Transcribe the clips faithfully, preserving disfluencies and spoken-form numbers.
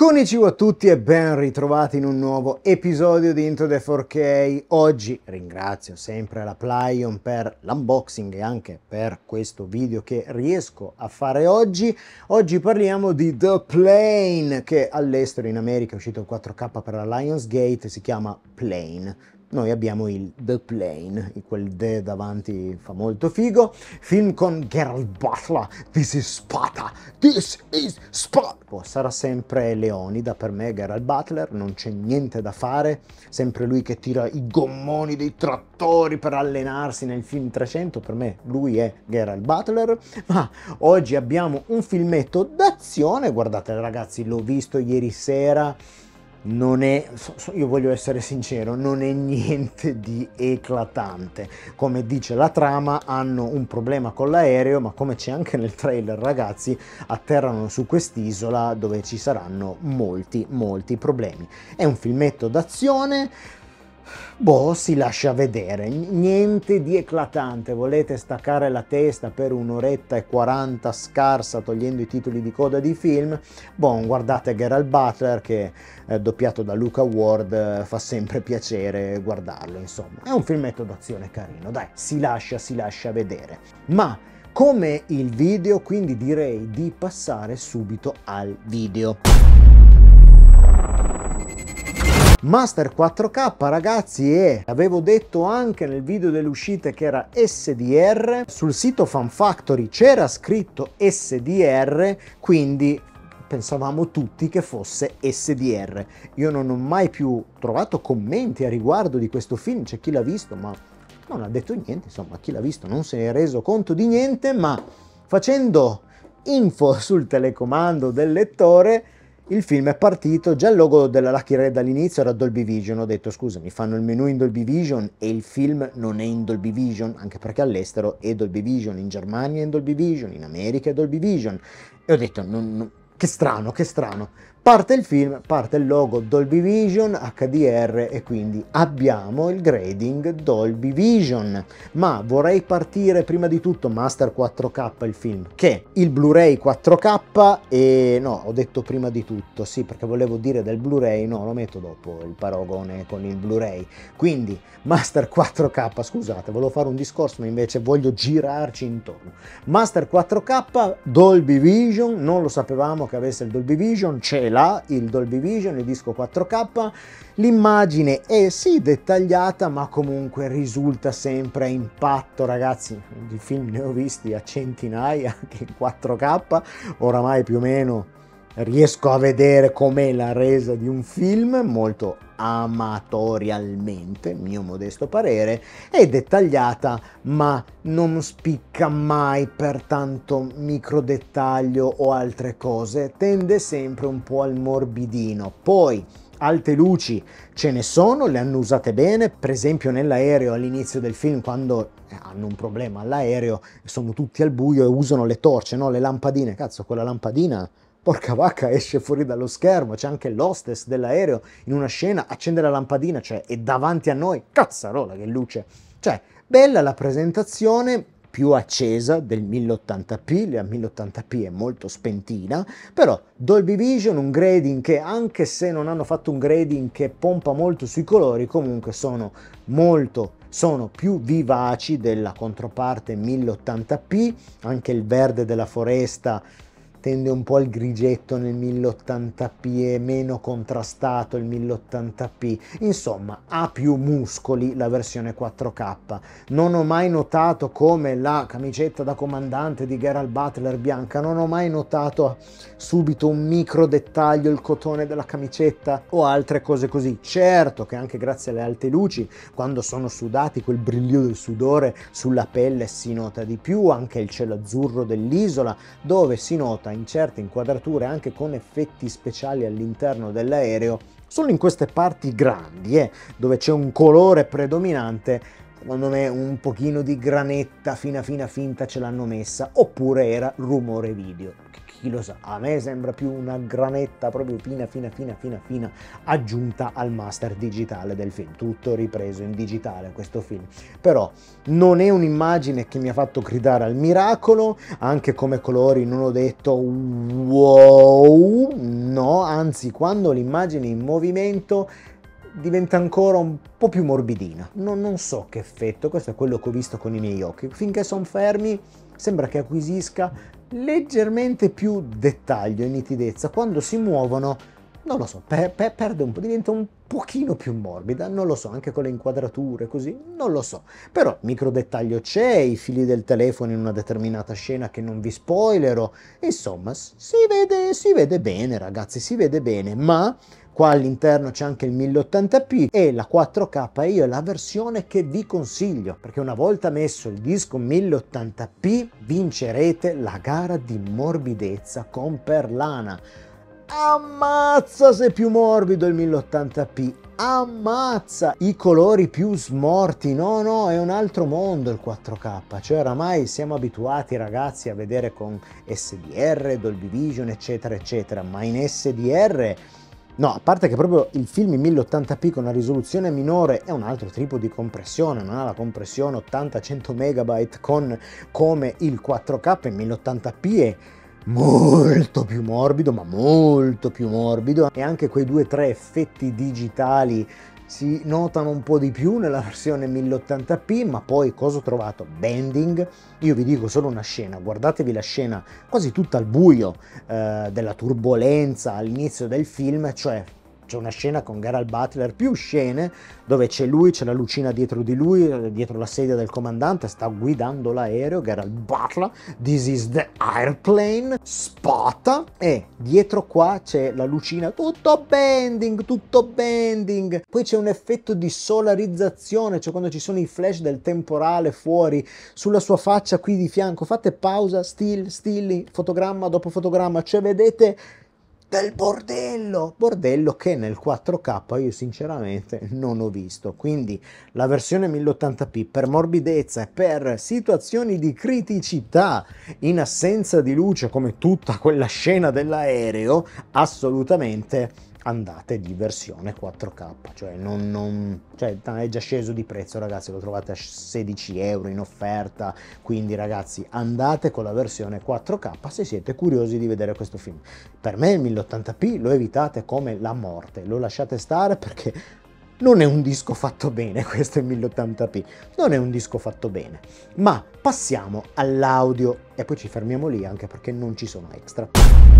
Konnichiwa a tutti e ben ritrovati in un nuovo episodio di Into the four K. Oggi ringrazio sempre la Plaion per l'unboxing e anche per questo video che riesco a fare oggi. Oggi parliamo di The Plane, che all'estero in America è uscito il quattro K per la Lionsgate, si chiama Plane. Noi abbiamo il The Plane, quel D davanti fa molto figo. Film con Geralt Butler, This is Sparta, This is Sparta. Oh, sarà sempre Leonida per me, Geralt Butler, non c'è niente da fare. Sempre lui che tira i gommoni dei trattori per allenarsi nel film trecento, per me lui è Geralt Butler. Ma oggi abbiamo un filmetto d'azione, guardate ragazzi, l'ho visto ieri sera. Non è, io voglio essere sincero, non è niente di eclatante. Come dice la trama, hanno un problema con l'aereo, ma come c'è anche nel trailer ragazzi, atterrano su quest'isola dove ci saranno molti molti problemi. È un filmetto d'azione, boh, si lascia vedere, niente di eclatante. Volete staccare la testa per un'oretta e quaranta scarsa togliendo i titoli di coda di film? Boh, guardate Geralt Butler che eh, doppiato da Luca Ward, eh, fa sempre piacere guardarlo, insomma. È un filmetto d'azione carino, dai, si lascia, si lascia vedere. Ma come il video, quindi direi di passare subito al video. Master quattro K ragazzi, e avevo detto anche nel video delle uscite che era S D R, sul sito Fan Factory c'era scritto S D R, quindi pensavamo tutti che fosse S D R. Io non ho mai più trovato commenti a riguardo di questo film, c'è chi l'ha visto ma non ha detto niente, insomma chi l'ha visto non se ne è reso conto di niente, ma facendo info sul telecomando del lettore il film è partito, già il logo della Lucky Red all'inizio era Dolby Vision. Ho detto scusa, mi fanno il menu in Dolby Vision e il film non è in Dolby Vision, anche perché all'estero è Dolby Vision, in Germania è in Dolby Vision, in America è Dolby Vision. E ho detto non, non, che strano, che strano. Parte il film, parte il logo Dolby Vision, H D R, e quindi abbiamo il grading Dolby Vision. Ma vorrei partire prima di tutto Master quattro K il film, che il Blu-ray quattro K, e no, ho detto prima di tutto, sì, perché volevo dire del Blu-ray, no, lo metto dopo il paragone con il Blu-ray. Quindi Master quattro K, scusate, volevo fare un discorso ma invece voglio girarci intorno. Master quattro K, Dolby Vision, non lo sapevamo che avesse il Dolby Vision, c'è là il Dolby Vision, il disco quattro K, l'immagine è sì dettagliata ma comunque risulta sempre a impatto ragazzi. Di film ne ho visti a centinaia anche in quattro K, oramai più o meno riesco a vedere com'è la resa di un film, molto amatorialmente, mio modesto parere, è dettagliata ma non spicca mai per tanto micro dettaglio o altre cose, tende sempre un po' al morbidino. Poi alte luci ce ne sono, le hanno usate bene, per esempio nell'aereo all'inizio del film quando hanno un problema all'aereo sono tutti al buio e usano le torce, no? Le lampadine, cazzo quella lampadina porca vacca esce fuori dallo schermo, c'è anche l'hostess dell'aereo in una scena, accende la lampadina, cioè è davanti a noi, cazzarola che luce, cioè bella la presentazione, più accesa del mille ottanta p, la mille ottanta p è molto spentina, però Dolby Vision, un grading che anche se non hanno fatto un grading che pompa molto sui colori, comunque sono molto sono più vivaci della controparte mille ottanta p, anche il verde della foresta tende un po' al grigetto nel mille ottanta p, è meno contrastato il mille ottanta p, insomma ha più muscoli la versione quattro K. Non ho mai notato come la camicetta da comandante di Geralt Butler bianca, non ho mai notato subito un micro dettaglio, il cotone della camicetta o altre cose così. Certo che anche grazie alle alte luci, quando sono sudati, quel brillio del sudore sulla pelle si nota di più, anche il cielo azzurro dell'isola dove si nota in certe inquadrature anche con effetti speciali all'interno dell'aereo, solo in queste parti grandi eh, dove c'è un colore predominante secondo me un pochino di granetta fina fina finta ce l'hanno messa, oppure era rumore video, chi lo sa. A me sembra più una granetta proprio fina fina fina fina fina aggiunta al master digitale del film, tutto ripreso in digitale questo film. Però non è un'immagine che mi ha fatto gridare al miracolo, anche come colori non ho detto wow, no, anzi quando l'immagine è in movimento diventa ancora un po' più morbidina, non, non so che effetto, questo è quello che ho visto con i miei occhi. Finché sono fermi sembra che acquisisca leggermente più dettaglio e nitidezza, quando si muovono non lo so, per, per, perde un po', diventa un pochino più morbida, non lo so, anche con le inquadrature così, non lo so. Però micro dettaglio c'è, i fili del telefono in una determinata scena che non vi spoilerò, insomma si vede, si vede bene ragazzi, si vede bene, ma qua all'interno c'è anche il mille ottanta p e la quattro K, e io è la versione che vi consiglio, perché una volta messo il disco mille ottanta p vincerete la gara di morbidezza con perlana. Ammazza se è più morbido il mille ottanta p, ammazza, i colori più smorti, no no, è un altro mondo il quattro K, cioè oramai siamo abituati ragazzi a vedere con S D R, Dolby Vision eccetera eccetera, ma in S D R no, a parte che proprio il film in mille ottanta p con una risoluzione minore è un altro tipo di compressione, non ha la compressione ottanta cento megabyte con, come il quattro K in mille ottanta p è molto più morbido, ma molto più morbido, e anche quei due o tre effetti digitali si notano un po' di più nella versione mille ottanta p, ma poi cosa ho trovato? Bending. Io vi dico solo una scena, guardatevi la scena quasi tutta al buio eh, della turbolenza all'inizio del film, cioè c'è una scena con Geralt Butler, più scene dove c'è lui, c'è la lucina dietro di lui, dietro la sedia del comandante, sta guidando l'aereo, Geralt Butler, this is the airplane, spota, e dietro qua c'è la lucina, tutto bending, tutto bending, poi c'è un effetto di solarizzazione, cioè quando ci sono i flash del temporale fuori, sulla sua faccia qui di fianco, fate pausa, still, still, fotogramma dopo fotogramma, cioè vedete del bordello, bordello che nel quattro K io sinceramente non ho visto. Quindi la versione mille ottanta p per morbidezza e per situazioni di criticità in assenza di luce, come tutta quella scena dell'aereo, assolutamente andate di versione quattro K, cioè non, non cioè è già sceso di prezzo ragazzi, lo trovate a sedici euro in offerta, quindi ragazzi andate con la versione quattro K se siete curiosi di vedere questo film. Per me il mille ottanta p lo evitate come la morte, lo lasciate stare perché non è un disco fatto bene, questo è il mille ottanta p, non è un disco fatto bene. Ma passiamo all'audio e poi ci fermiamo lì anche perché non ci sono extra.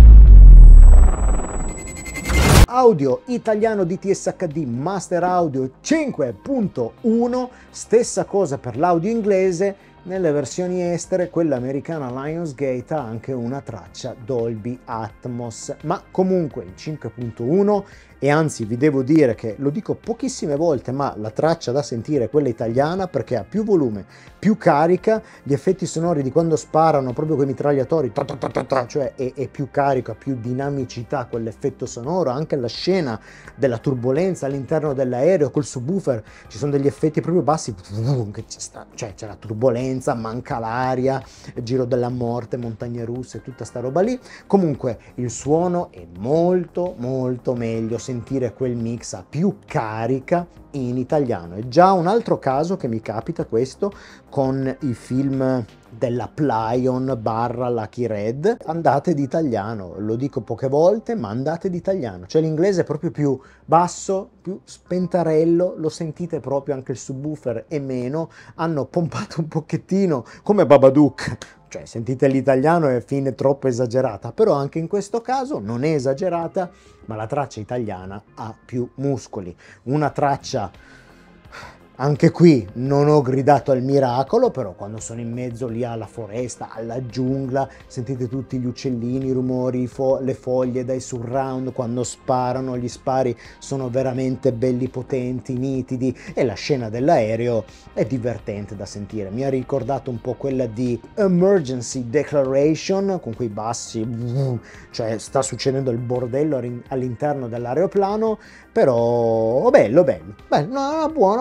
Audio italiano D T S H D Master Audio cinque punto uno, stessa cosa per l'audio inglese. Nelle versioni estere, quella americana Lionsgate ha anche una traccia Dolby Atmos, ma comunque il cinque punto uno, e anzi vi devo dire che lo dico pochissime volte, ma la traccia da sentire è quella italiana perché ha più volume, più carica, gli effetti sonori di quando sparano proprio quei mitragliatori, ta ta ta ta ta, cioè è, è più carico, ha più dinamicità quell'effetto sonoro, anche la scena della turbolenza all'interno dell'aereo col subwoofer, ci sono degli effetti proprio bassi, che c'è sta, cioè c'è la turbolenza, manca l'aria, giro della morte, montagne russe, tutta sta roba lì. Comunque il suono è molto molto meglio, sentire quel mix a più carica in italiano. È già un altro caso che mi capita questo con i film della Plaion barra Lucky Red, andate di italiano, lo dico poche volte ma andate di italiano, cioè l'inglese è proprio più basso, più spentarello, lo sentite proprio, anche il subwoofer è meno, hanno pompato un pochettino come Babadook, cioè sentite l'italiano è fine troppo esagerata, però anche in questo caso non è esagerata, ma la traccia italiana ha più muscoli, una traccia. Anche qui non ho gridato al miracolo, però quando sono in mezzo lì alla foresta, alla giungla, sentite tutti gli uccellini, i rumori, fo le foglie dai surround, quando sparano, gli spari sono veramente belli potenti, nitidi, e la scena dell'aereo è divertente da sentire. Mi ha ricordato un po' quella di Emergency Declaration, con quei bassi, cioè sta succedendo il bordello all'interno dell'aeroplano, però bello, bello, bello, una buona, buona traccia.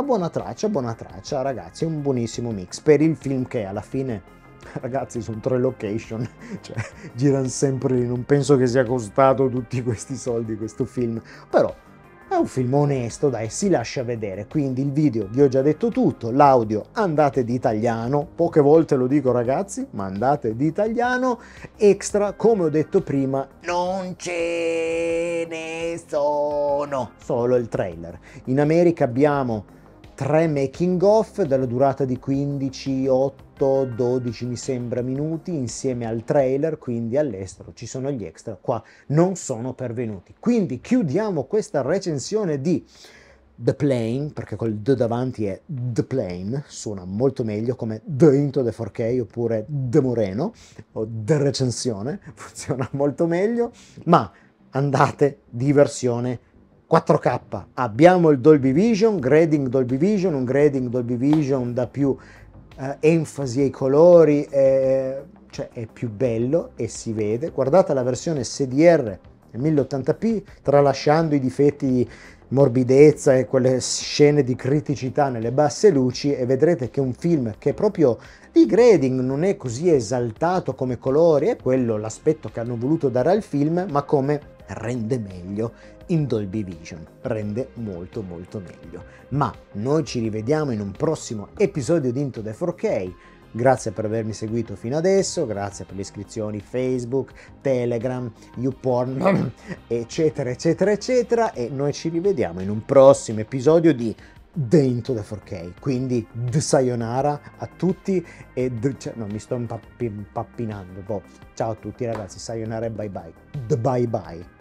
traccia, buona traccia, ragazzi, è un buonissimo mix per il film che alla fine, ragazzi, sono tre location, cioè girano sempre lì, non penso che sia costato tutti questi soldi questo film, però è un film onesto, dai, si lascia vedere. Quindi il video vi ho già detto tutto, l'audio andate di italiano, poche volte lo dico ragazzi, ma andate di italiano. Extra, come ho detto prima, non ce ne sono, solo il trailer. In America abbiamo tre making of della durata di quindici, otto, dodici mi sembra minuti insieme al trailer, quindi all'estero ci sono gli extra, qua non sono pervenuti. Quindi chiudiamo questa recensione di The Plane, perché col D davanti è The Plane, suona molto meglio come The Into the four K oppure The Moreno o The Recensione, funziona molto meglio, ma andate di versione quattro K. Abbiamo il Dolby Vision, grading Dolby Vision, un grading Dolby Vision dà più eh, enfasi ai colori, eh, cioè è più bello e si vede. Guardate la versione S D R mille ottanta p, tralasciando i difetti di morbidezza e quelle scene di criticità nelle basse luci, e vedrete che un film che proprio di grading non è così esaltato come colori, è quello l'aspetto che hanno voluto dare al film, ma come rende meglio in Dolby Vision, rende molto molto meglio. Ma noi ci rivediamo in un prossimo episodio di Into the four K. Grazie per avermi seguito fino adesso, grazie per le iscrizioni Facebook, Telegram, YouPorn, eccetera eccetera eccetera, e noi ci rivediamo in un prossimo episodio di The Into the four K. Quindi the sayonara a tutti e the, cioè, no, mi sto impappi, impappinando. Boh. Ciao a tutti ragazzi, sayonara e bye bye. The bye bye.